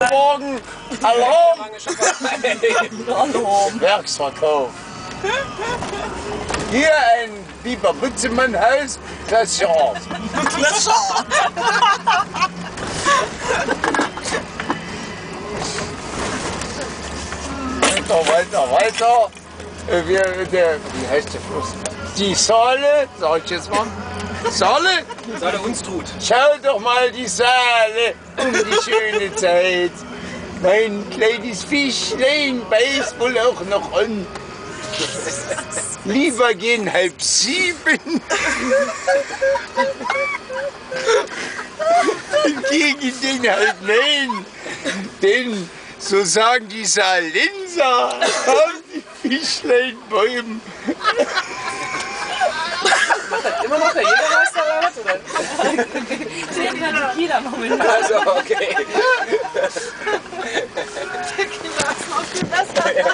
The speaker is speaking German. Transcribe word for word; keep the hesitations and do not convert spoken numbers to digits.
Morgen Alarm! Werksverkauf. Hier ein Biber-Butzemann-Haus, Klasscher. Klasscher. Weiter, weiter, weiter. Wir, der, wie heißt der Fluss? Die Saale, sag ich jetzt mal. Saale? Saale uns tut. Schau doch mal die Saale um die schöne Zeit. Mein kleines Fischlein beißt wohl auch noch an. Lieber gehen halb sieben. Gegen den halb neun. Denn, so sagen die Saarländer, haben die Fischlein Bäume. Macht das immer noch der Jägermeister oder was? Oder? Sehen wir die Kieler momentan. Also, okay. Der Kieler ist noch viel besser.